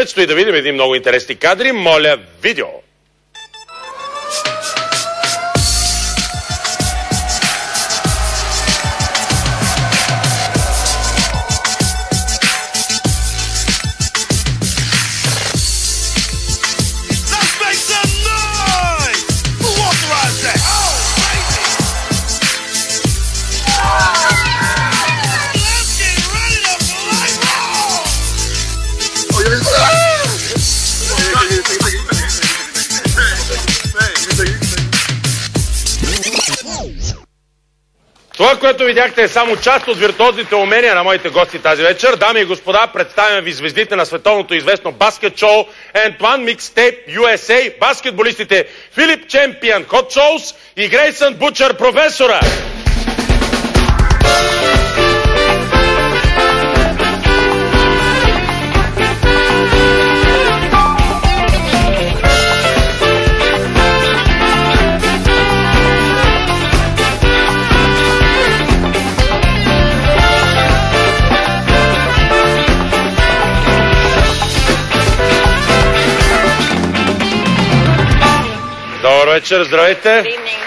Предстои да видим един много интересни кадри. Моля, видео! Това, което видяхте, е само част от виртуозните умения на моите гости тази вечер. Дами и господа, представям ви звездите на световното известно баскет шоу And One Mixtape USA, баскетболистите Филип Чемпион Hot Sauce и Грейсън Бучър професора. Добър вечер, здравейте!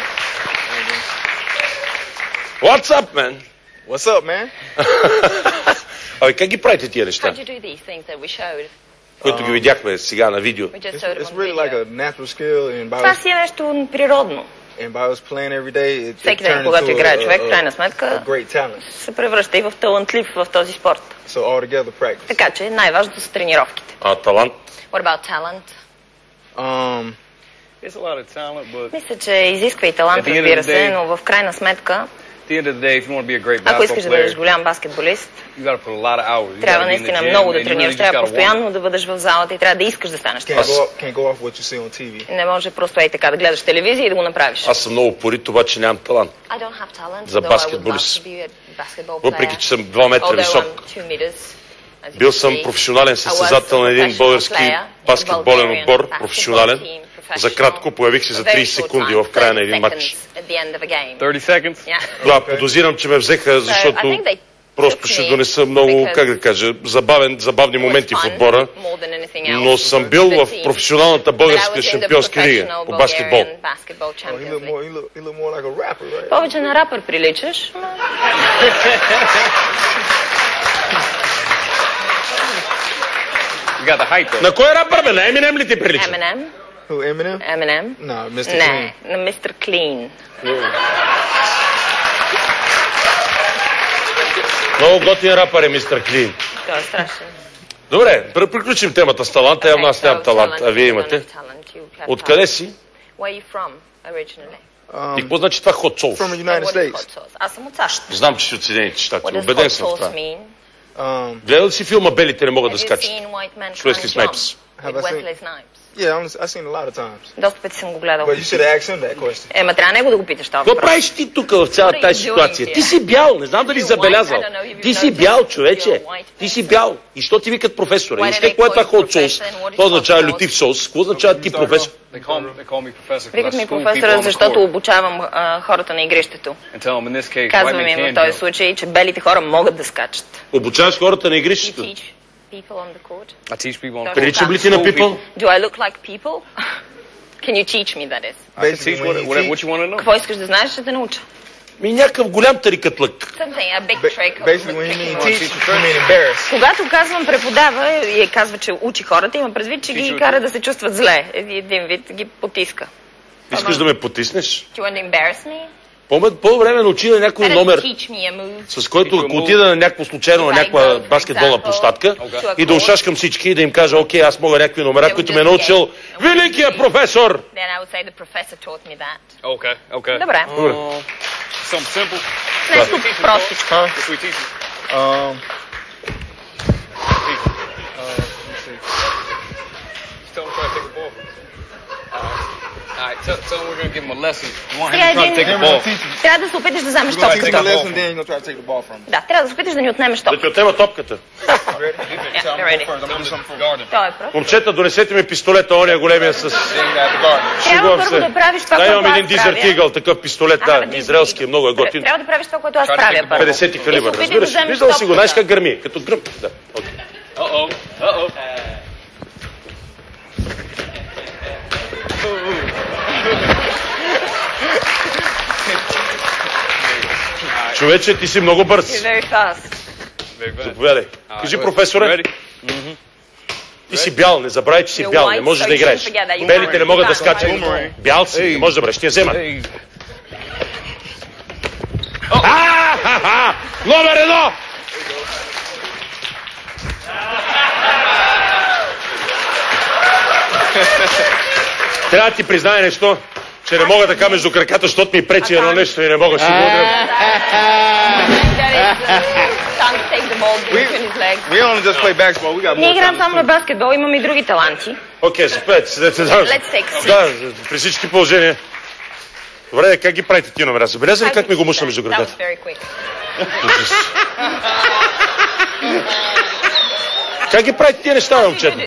What's up, man? What's up, man? Абе, как ги правите тия неща? Които ги видяхме сега на видео. It's really like a natural skill. Това си е нещо природно. Всеки ден, когато играе човек, в крайна сметка се превръща и в талантлив в този спорт. Така че най-важното са тренировките. А талант? What about talent? Мисля, че изисква и талант, разбира се, но в крайна сметка, ако искаш да бъдеш голям баскетболист, трябва наистина много да тренираш, трябва постоянно да бъдеш в залата и трябва да искаш да станеш това. Не може просто ей така да гледаш телевизия и да го направиш. Аз съм много упорит, обаче нямам талант за баскетболист. Въпреки, че съм 2 метра висок. Бил съм професионален състезател на един български баскетболен отбор, професионален. За кратко появих се за 30 секунди в края на един матч. 30 seconds? Да, подозирам, че ме взеха, защото просто ще донеса много, как да кажа, забавни моменти в отбора, но съм бил в професионалната българска шампионска лига по баскетбол. Повече на рапър приличаш. На кой рапър, бе? На Еминем ли ти прилича? Who, Eminem? Eminem? No, Mr. Clean. На Mr. Clean. Много готин рапър е Мистер Клин. Той е страшен. Добре, приключим темата с таланта. Явно аз нямам талант, а вие имате. Откъде си? И какво значи това Hot Sauce? From the United States. Аз съм от САЩ. Знам, че си от Съединените щати. Убеден съм в това. Гледал ли си филма «Белите не могат да скачат»? с Уесли Снайпс. Yeah, I've seen a lot of times. Доста пъти съм го гледал. But you should have asked him that question. Ма трябва него да го питаш това. Какво правиш ти тук в цялата тази ситуация? Ти си бял, не знам дали забелязал. Ти си бял, човече. Ти си бял. И що ти викат професора? И с какво е това Hot Sauce? Това означава лютив соус. Какво означава ти професор? Викат ми професора, защото обучавам хората на игрището. Казвам им в този случай, че белите хора могат да скачат. Обучаваш хората на игрището? People on the court. I teach people on Приличам ли ти на people? Do I look like people? Can you teach me, that is? I can teach what you want to know. Какво искаш да знаеш, ще те науча. Ми някакъв голям тарикатлък. Something, a big trick. Basically, when you mean teach, you mean embarrass. Когато казвам преподава и казва, че учи хората, има предвид, че ги кара да се чувстват зле. Един вид ги потиска. Искаш да ме потиснеш? Do you want to embarrass me? По-време научи на някой номер, с който ако отида на някакво случайно на някаква баскетболна площадка и да ушашкам всички и да им кажа, окей, аз мога някакви номера, които ме е научил великият професор. Добре. Нещо простичко. Трябва да се опиташ да вземеш топката. Да, трябва да се опиташ да ни отнемеш топката. Да ти отнема топката. Момчета, донесете ми пистолета, ония големия с... Трябва първо да правиш това, което аз правя. Да, имам един Desert Eagle, такъв пистолет, да, израелски, е много готин. Трябва да правиш това, което аз правя първо. 50 калибър, разбираш. Виждал си го, знаеш как гърми, като гръм. Човече, ти си много бърз. Заповядай. Кажи, професоре. Ти си бял, не забравяй, че си бял, не можеш да играеш. Белите не могат да скачат. Бял си, не можеш да бъдеш, ще я вземат. Номер 1! Трябва да ти призная нещо, че не мога така между краката, защото ми пречи едно нещо и не мога си го удрям. Ние играем само на баскетбол, имаме и други таланти. Окей, заповядайте. Да, при всички положения. Добре, как ги правите тия номера? Забелязали как ми го мушна между краката? Как ги правите тия неща, момчета?